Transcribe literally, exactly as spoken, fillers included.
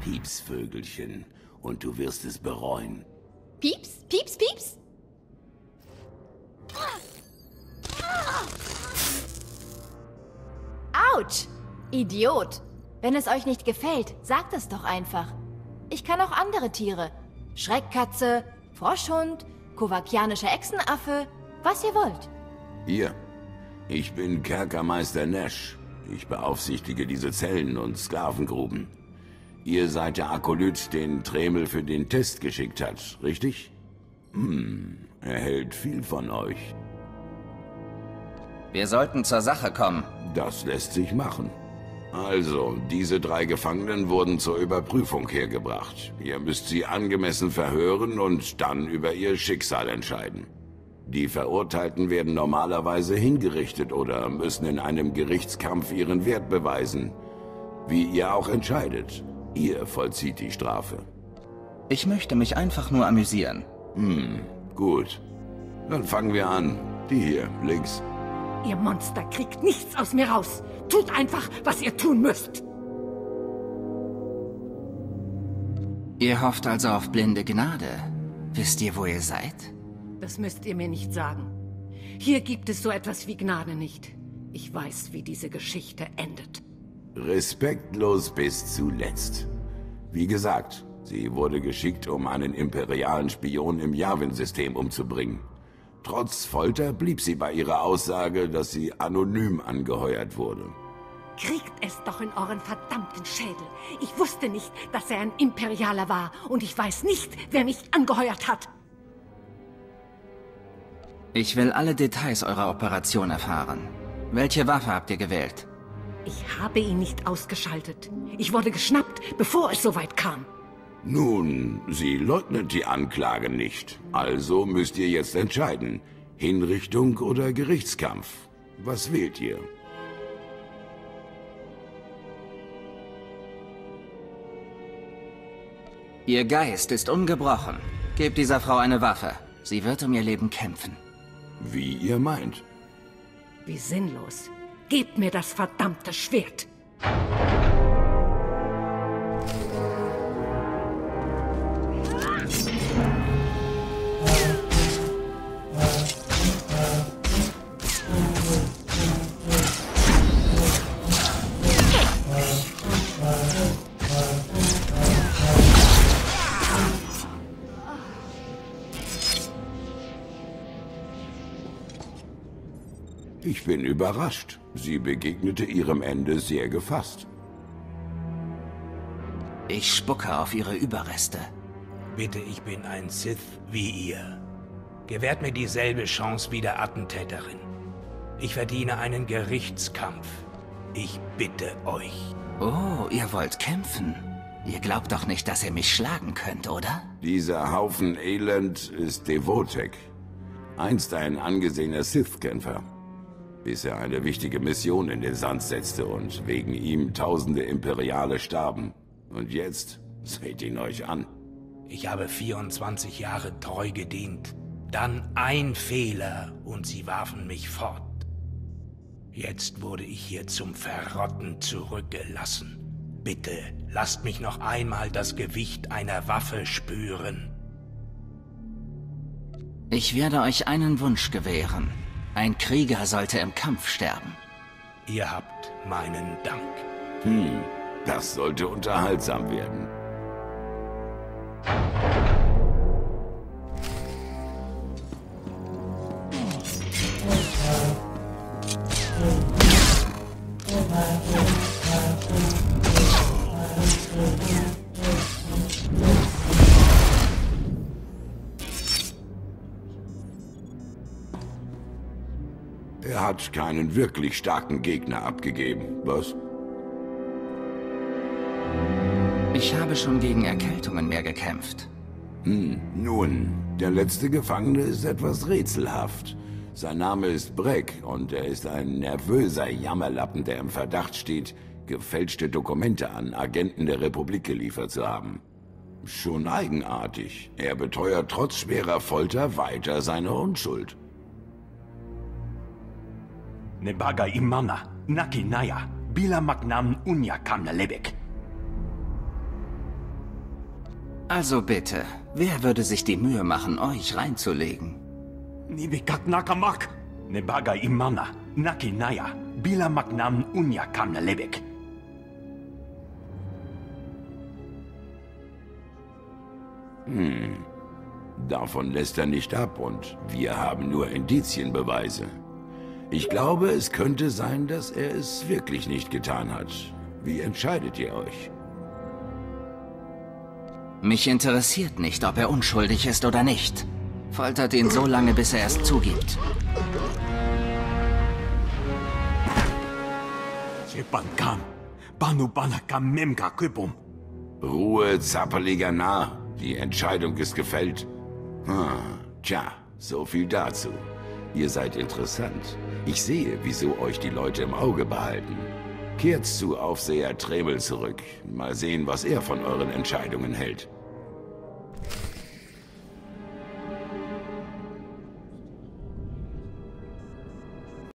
Pieps, Vögelchen, und du wirst es bereuen. Pieps? Pieps? Pieps? Autsch! Idiot! Wenn es euch nicht gefällt, sagt es doch einfach. Ich kann auch andere Tiere. Schreckkatze, Froschhund, kovakianischer Echsenaffe, was ihr wollt. Hier, ich bin Kerkermeister Nash. Ich beaufsichtige diese Zellen und Sklavengruben. Ihr seid der Akolyt, den Tremel für den Test geschickt hat, richtig? Hm, er hält viel von euch. Wir sollten zur Sache kommen. Das lässt sich machen. Also, diese drei Gefangenen wurden zur Überprüfung hergebracht. Ihr müsst sie angemessen verhören und dann über ihr Schicksal entscheiden. Die Verurteilten werden normalerweise hingerichtet oder müssen in einem Gerichtskampf ihren Wert beweisen. Wie ihr auch entscheidet, ihr vollzieht die Strafe. Ich möchte mich einfach nur amüsieren. Hm, gut. Dann fangen wir an. Die hier, links. Ihr Monster kriegt nichts aus mir raus. Tut einfach, was ihr tun müsst. Ihr hofft also auf blinde Gnade. Wisst ihr, wo ihr seid? Das müsst ihr mir nicht sagen. Hier gibt es so etwas wie Gnade nicht. Ich weiß, wie diese Geschichte endet. Respektlos bis zuletzt. Wie gesagt, sie wurde geschickt, um einen imperialen Spion im Yavin-System umzubringen. Trotz Folter blieb sie bei ihrer Aussage, dass sie anonym angeheuert wurde. Kriegt es doch in euren verdammten Schädel. Ich wusste nicht, dass er ein Imperialer war. Und ich weiß nicht, wer mich angeheuert hat. Ich will alle Details eurer Operation erfahren. Welche Waffe habt ihr gewählt? Ich habe ihn nicht ausgeschaltet. Ich wurde geschnappt, bevor es soweit kam. Nun, sie leugnet die Anklage nicht. Also müsst ihr jetzt entscheiden. Hinrichtung oder Gerichtskampf? Was wählt ihr? Ihr Geist ist ungebrochen. Gebt dieser Frau eine Waffe. Sie wird um ihr Leben kämpfen. Wie ihr meint. Wie sinnlos. Gebt mir das verdammte Schwert. Ich bin überrascht. Sie begegnete ihrem Ende sehr gefasst. Ich spucke auf ihre Überreste. Bitte, ich bin ein Sith wie ihr. Gewährt mir dieselbe Chance wie der Attentäterin. Ich verdiene einen Gerichtskampf. Ich bitte euch. Oh, ihr wollt kämpfen? Ihr glaubt doch nicht, dass ihr mich schlagen könnt, oder? Dieser Haufen Elend ist Devotek. Einst ein angesehener Sith-Kämpfer. Bis er eine wichtige Mission in den Sand setzte und wegen ihm tausende Imperiale starben. Und jetzt seht ihn euch an. Ich habe vierundzwanzig Jahre treu gedient. Dann ein Fehler und sie warfen mich fort. Jetzt wurde ich hier zum Verrotten zurückgelassen. Bitte, lasst mich noch einmal das Gewicht einer Waffe spüren. Ich werde euch einen Wunsch gewähren. Ein Krieger sollte im Kampf sterben. Ihr habt meinen Dank. Hm, das sollte unterhaltsam werden. Er hat keinen wirklich starken Gegner abgegeben, was? Ich habe schon gegen Erkältungen mehr gekämpft. Hm, nun, der letzte Gefangene ist etwas rätselhaft. Sein Name ist Breck und er ist ein nervöser Jammerlappen, der im Verdacht steht, gefälschte Dokumente an Agenten der Republik geliefert zu haben. Schon eigenartig. Er beteuert trotz schwerer Folter weiter seine Unschuld. Nebaga imana, naki naya, bila magnam unya kamna lebek. Also bitte, wer würde sich die Mühe machen, euch reinzulegen? Nibikak nakamak, nebaga imana, naki naya, bila maknam unya kamna lebek. Hm, davon lässt er nicht ab und wir haben nur Indizienbeweise. Ich glaube, es könnte sein, dass er es wirklich nicht getan hat. Wie entscheidet ihr euch? Mich interessiert nicht, ob er unschuldig ist oder nicht. Foltert ihn so lange, bis er es zugibt. Ruhe, zappeliger Narr. Die Entscheidung ist gefällt. Hm, tja, so viel dazu. Ihr seid interessant. Ich sehe, wieso euch die Leute im Auge behalten. Kehrt zu Aufseher Tremel zurück. Mal sehen, was er von euren Entscheidungen hält.